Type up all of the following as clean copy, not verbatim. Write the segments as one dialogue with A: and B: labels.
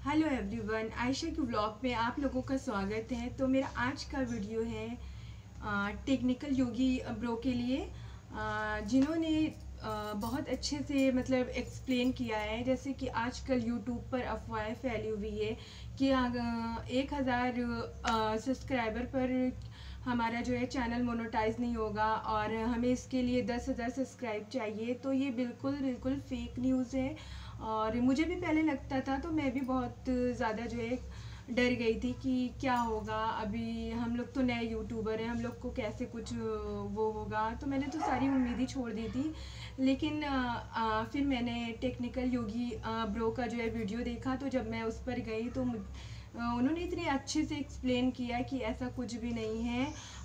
A: Hello everyone, Ayesha के vlog में आप लोगों का स्वागत है। तो मेरा आज का वीडियो है टेक्निकल योगी ब्रो के लिए, जिन्होंने बहुत अच्छे से मतलब एक्सप्लेन किया है। जैसे कि आजकल यूट्यूब पर अफवाहें फैली हुई है कि 1000 सब्सक्राइबर पर हमारा जो है चैनल मोनेटाइज नहीं होगा और हमें इसके लिए 10,000 सब्सक्राइब चाहिए। तो ये बिल्कुल फेक न्यूज़ है और मुझे भी पहले लगता था, तो मैं भी बहुत ज़्यादा जो है डर गई थी कि क्या होगा। अभी हम लोग तो नए यूट्यूबर हैं, हम लोग को कैसे कुछ वो होगा। तो मैंने तो सारी उम्मीद ही छोड़ दी थी। लेकिन फिर मैंने टेक्निकल योगी ब्रो का जो है वीडियो देखा। तो जब मैं उस पर गई तो उन्होंने इतने अच्छे से एक्सप्लेन किया कि ऐसा कुछ भी नहीं है।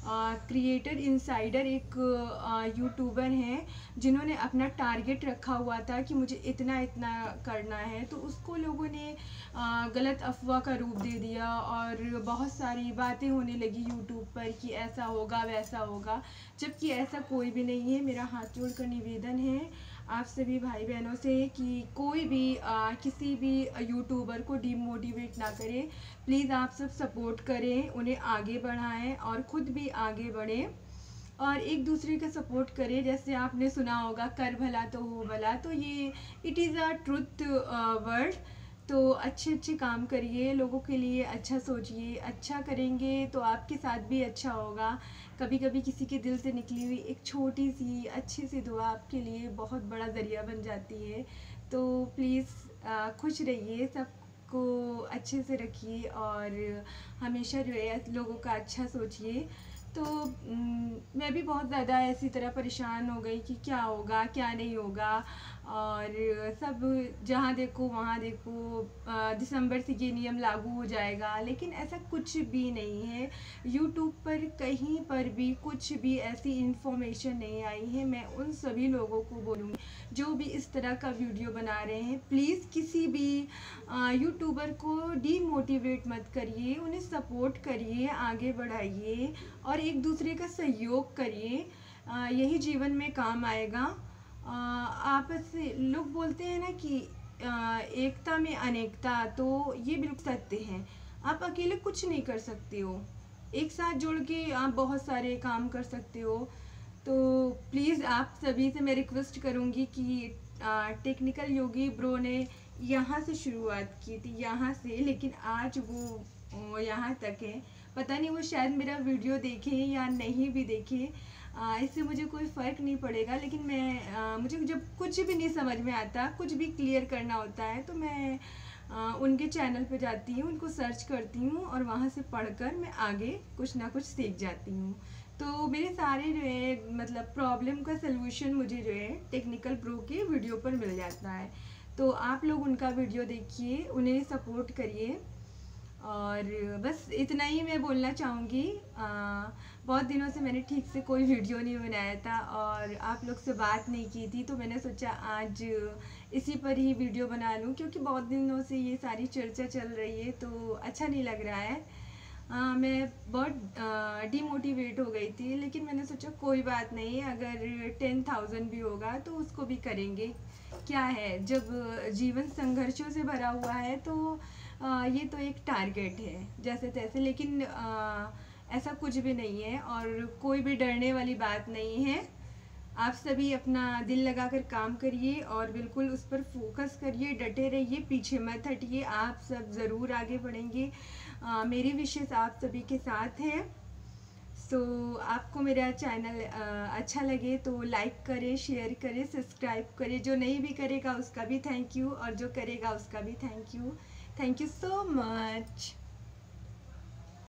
A: क्रिएटर इनसाइडर एक यूट्यूबर हैं जिन्होंने अपना टारगेट रखा हुआ था कि मुझे इतना इतना करना है, तो उसको लोगों ने गलत अफवाह का रूप दे दिया और बहुत सारी बातें होने लगी यूट्यूब पर कि ऐसा होगा वैसा होगा, जबकि ऐसा कोई भी नहीं है। मेरा हाथ जोड़कर निवेदन है आप सभी भाई बहनों से कि कोई भी किसी भी यूट्यूबर को डिमोटिवेट ना करें। प्लीज़ आप सब सपोर्ट करें, उन्हें आगे बढ़ाएं और ख़ुद भी आगे बढ़ें और एक दूसरे का सपोर्ट करें। जैसे आपने सुना होगा, कर भला तो हो भला, तो ये it is a truth word. तो अच्छे काम करिए, लोगों के लिए अच्छा सोचिए। अच्छा करेंगे तो आपके साथ भी अच्छा होगा। कभी कभी किसी के दिल से निकली हुई एक छोटी सी अच्छी सी दुआ आपके लिए बहुत बड़ा ज़रिया बन जाती है। तो प्लीज़ खुश रहिए, सबको अच्छे से रखिए और हमेशा जो है लोगों का अच्छा सोचिए। तो मैं भी बहुत ज़्यादा ऐसी तरह परेशान हो गई कि क्या होगा क्या नहीं होगा, और सब जहाँ देखो वहाँ देखो दिसंबर से ये नियम लागू हो जाएगा, लेकिन ऐसा कुछ भी नहीं है। यूट्यूब पर कहीं पर भी कुछ भी ऐसी इंफॉर्मेशन नहीं आई है। मैं उन सभी लोगों को बोलूँगी जो भी इस तरह का वीडियो बना रहे हैं, प्लीज़ किसी भी यूट्यूबर को डीमोटिवेट मत करिए, उन्हें सपोर्ट करिए, आगे बढ़ाइए और एक दूसरे का सहयोग करिए। यही जीवन में काम आएगा। आपस लोग बोलते हैं ना कि एकता में अनेकता, तो ये बिल्कुल सत्य है। आप अकेले कुछ नहीं कर सकते हो, एक साथ जुड़ के आप बहुत सारे काम कर सकते हो। तो प्लीज़ आप सभी से मैं रिक्वेस्ट करूँगी कि टेक्निकल योगी ब्रो ने यहाँ से शुरुआत की थी, यहाँ से, लेकिन आज वो यहाँ तक है। पता नहीं वो शायद मेरा वीडियो देखें या नहीं भी देखें, इससे मुझे कोई फ़र्क नहीं पड़ेगा। लेकिन मैं मुझे जब कुछ भी नहीं समझ में आता, कुछ भी क्लियर करना होता है, तो मैं उनके चैनल पे जाती हूँ, उनको सर्च करती हूँ और वहाँ से पढ़कर मैं आगे कुछ ना कुछ सीख जाती हूँ। तो मेरे सारे जो है मतलब प्रॉब्लम का सलूशन मुझे जो है टेक्निकल ब्रो के वीडियो पर मिल जाता है। तो आप लोग उनका वीडियो देखिए, उन्हें सपोर्ट करिए और बस इतना ही मैं बोलना चाहूँगी। बहुत दिनों से मैंने ठीक से कोई वीडियो नहीं बनाया था और आप लोग से बात नहीं की थी, तो मैंने सोचा आज इसी पर ही वीडियो बना लूँ, क्योंकि बहुत दिनों से ये सारी चर्चा चल रही है तो अच्छा नहीं लग रहा है। मैं बहुत डिमोटिवेट हो गई थी, लेकिन मैंने सोचा कोई बात नहीं, अगर 10,000 भी होगा तो उसको भी करेंगे। क्या है, जब जीवन संघर्षों से भरा हुआ है तो ये तो एक टारगेट है जैसे तैसे, लेकिन ऐसा कुछ भी नहीं है और कोई भी डरने वाली बात नहीं है। आप सभी अपना दिल लगाकर काम करिए और बिल्कुल उस पर फोकस करिए, डटे रहिए, पीछे मत हटिए, आप सब ज़रूर आगे बढ़ेंगे। मेरी विशेष आप सभी के साथ हैं। सो आपको मेरा चैनल अच्छा लगे तो लाइक करें, शेयर करें, सब्सक्राइब करें। जो नहीं भी करेगा उसका भी थैंक यू और जो करेगा उसका भी thank you. Thank you so much.